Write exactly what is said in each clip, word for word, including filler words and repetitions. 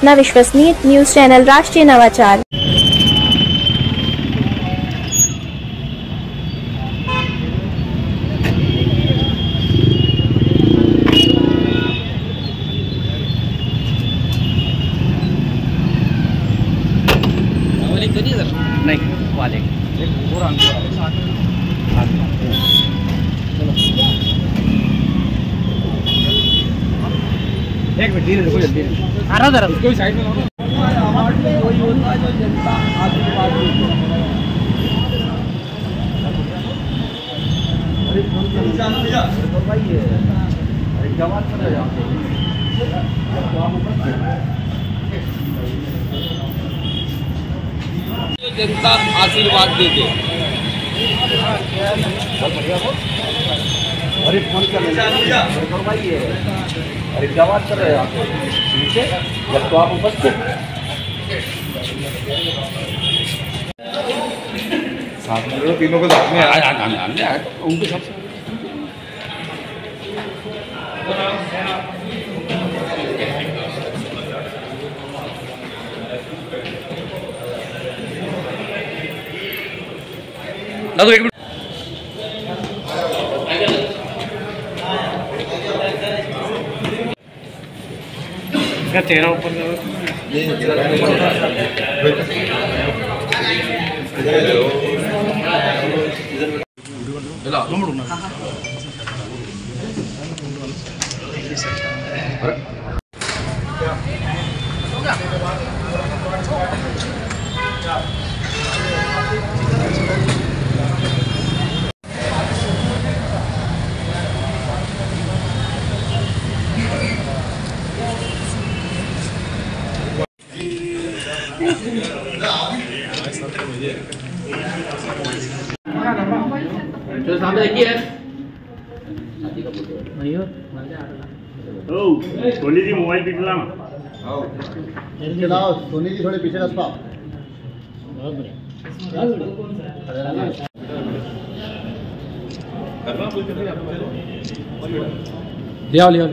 अपना विश्वसनीय news channel राष्ट्रीय नवाचार। नहीं वाले एक मिनट धीरे रुको जल्दी आ रहा जरा कोई साइड में लो। जनता आशीर्वाद दे दे। अरे फोन कर भाई अरे क्या बात कर रहे हैं आप नीचे जब तो आप उपस्थित साथ में तीनों को साथ में उनके साथ ना तो एक मिनट क्या चेहरा ऊपर जो सामने देखिए सोनी जी मोबाइल पिछला सोनी जी थोड़े पीछे रास्ता लिया लिया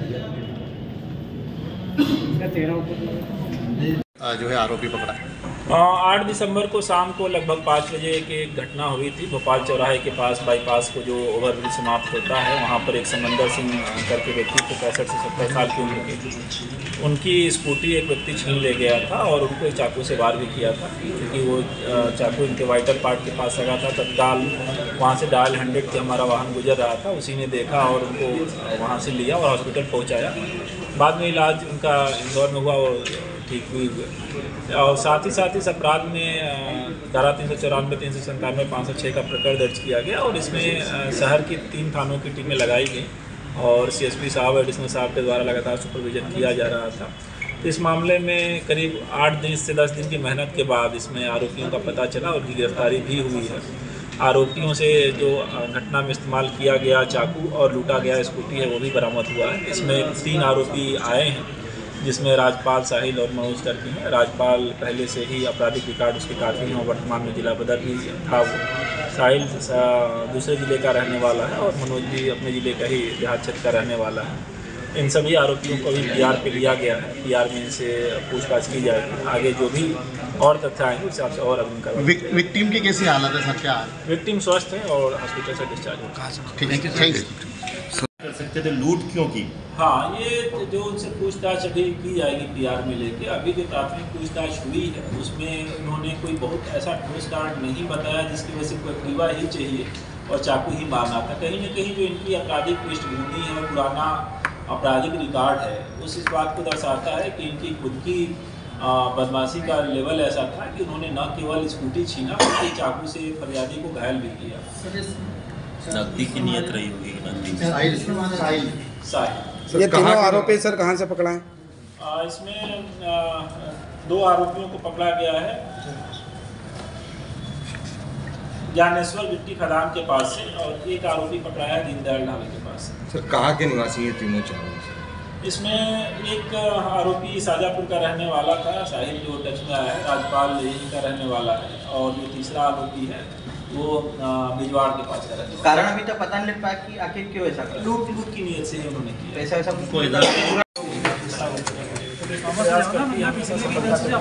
जो है आरोपी पकड़ा है। आठ दिसंबर को शाम को लगभग पाँच बजे की एक घटना हुई थी भोपाल चौराहे के पास बाईपास को जो ओवरब्रिज समाप्त होता है वहाँ पर एक समंदर सिंह करके व्यक्ति को पैंसठ से सत्तर साल की उम्र के उनकी स्कूटी एक व्यक्ति छीन ले गया था और उनको चाकू से वार भी किया था क्योंकि वो चाकू इनके वाइटल पार्ट के पास लगा था। तत्काल वहाँ से डायल हंड्रेड के हमारा वाहन गुजर रहा था, उसी ने देखा और उनको वहाँ से लिया और हॉस्पिटल पहुँचाया। बाद में इलाज उनका इंदौर में हुआ और ठीक हुई। और साथ ही साथ इस अपराध में धारा तीन सौ चौरानवे तीन सौ संतानवे पाँच सौ छः का प्रकरण दर्ज किया गया और इसमें शहर की तीन थानों की टीमें लगाई गई और सीएसपी साहब एडिशनल साहब के द्वारा लगातार सुपरविजन किया जा रहा था। तो इस मामले में करीब आठ दिन से दस दिन की मेहनत के बाद इसमें आरोपियों का पता चला और उनकी गिरफ्तारी भी हुई है। आरोपियों से जो घटना में इस्तेमाल किया गया चाकू और लूटा गया स्कूटी है वो भी बरामद हुआ है। इसमें तीन आरोपी आए हैं जिसमें राजपाल, साहिल और मनोज करके हैं। राजपाल पहले से ही आपराधिक रिकॉर्ड उसके काफ़ी हैं और वर्तमान में जिला बदर भी था वो। साहिल दूसरे ज़िले का रहने वाला है और मनोज भी अपने ज़िले का ही देहात क्षेत्र का रहने वाला है। इन सभी आरोपियों को भी पीआर पे लिया गया है। पीआर में इनसे पूछताछ की जाएगी। आगे जो भी और तथ्य आएंगे उस हिसाब से और अग्रिम कार्रवाई। विक्टिम की कैसी हालत है सर? क्या है? विक्टिम स्वस्थ है और हॉस्पिटल से डिस्चार्ज हो गया। ठीक है, थैंक यू। कर सकते थे, लूट क्यों की? हाँ, ये जो उनसे पूछताछ अभी की जाएगी पीआर में लेके। अभी जो प्राथमिक पूछताछ हुई है उसमें उन्होंने कोई बहुत ऐसा ठोस कारण नहीं बताया जिसकी वजह से कोई एक्टिवा ही चाहिए और चाकू ही मारना था। कहीं ना कहीं जो इनकी आपराधिक पृष्ठभूमि है और पुराना आपराधिक रिकॉर्ड है उस इस बात को दर्शाता है कि इनकी खुद की बदमाशी का लेवल ऐसा था कि उन्होंने न केवल स्कूटी छीना बल्कि चाकू से फरियादी को घायल भी किया। नकदी की नियत रही होगी। साहिल साहिल ये तीनों आरोपी सर कहाँ से पकड़ा है? आ, इसमें आ, दो आरोपियों को पकड़ा गया है ज्ञानेश्वर गिट्टी खदान के पास से और एक आरोपी पकड़ा है दीनदयाल ढाबे के पास से। सर कहाँ के निवासी ये तीनों चारों? इसमें एक आरोपी शाजापुर का रहने वाला था, साहिल जो टच में आया है, राजपाल यहीं का रहने वाला है और जो तीसरा आरोपी है वो बिजवाड़ के पास का रहने वाला। कारण अभी तक पता नहीं लग पाया कि आखिर क्यों ऐसा कर? लूट लूट की नीयत से ही उन्होंने किया। पैसा वैसा प्रयास करती है, हमेशा सफलता को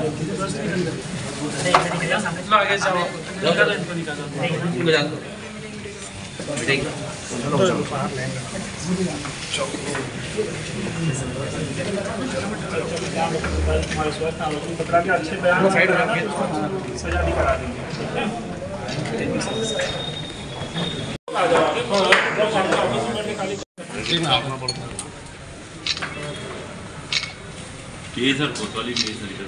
पकड़ा के अच्छे बयान सजा भी करा देंगे। ये सर कोतवाली में सर इधर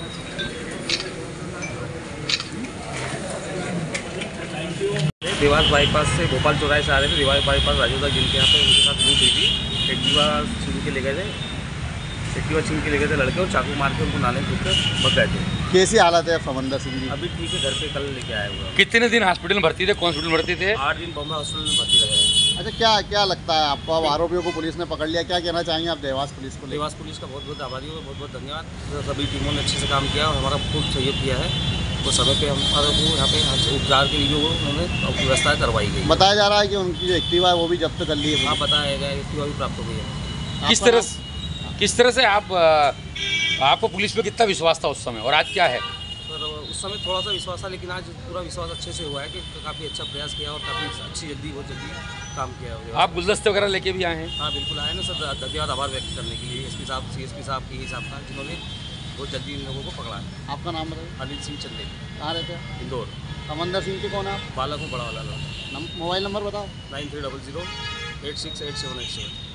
देवास बाईपास से भोपाल चौराहे से आ रहे थे। देवास बाईपास राजोदा जिनके यहाँ पे उनके साथ लूट हुई थी। एक्टिवा छीन के ले गए थे एक्टिवा छीन के ले गए थे लड़के और चाकू मार के उनको नाले कूद कर भग गए थे। कैसी हालत है समंदर सिंह जी? अभी ठीक है, घर पे कल लेके आए हुए। कितने दिन हॉस्पिटल में भर्ती थे? कौन हॉस्पिटल में भर्ती थे? आठ दिन बॉम्बे हॉस्पिटल में भर्ती रहे। अच्छा, क्या क्या लगता है आपको? अब आरोपियों को पुलिस ने पकड़ लिया, क्या कहना चाहेंगे आप देवास पुलिस को? देवास पुलिस का बहुत बहुत आभारी हूँ, बहुत बहुत धन्यवाद। सभी टीमों ने अच्छे से काम किया और हमारा खूब सहयोग किया है। तो समय पे हमारे को यहाँ पे उपचार के लिए उन्होंने व्यवस्था करवाई गई। बताया जा रहा है कि उनकी जो एक्टिवा है वो भी जब्त कर ली है। हाँ, बताया गया एक्टिवा भी प्राप्त हो गई है। किस तरह किस तरह से आप आपको पुलिस पे कितना विश्वास था उस समय और आज क्या है? सर, उस समय थोड़ा सा विश्वास था, लेकिन आज पूरा विश्वास अच्छे से हुआ है कि काफ़ी अच्छा प्रयास किया और काफ़ी अच्छी जल्दी बहुत जल्दी काम किया हुआ। आप गुलदस्ते वगैरह लेके भी आए हैं? हाँ, बिल्कुल आए ना सर। धन्यवाद, आभार व्यक्त करने के लिए एसपी साहब, सीएसपी साहब की हिसाब का, जिन्होंने बहुत जल्दी इन लोगों को पकड़ा है। आपका नाम बताइए। अनिल सिंह चंदे। कहाँ रहते हैं? इंदौर। समंदर सिंह के कौन है आप? बालक हूँ, बड़ा वाला। मोबाइल नंबर बताओ। Nine three double zero eight six eight seven eight seven.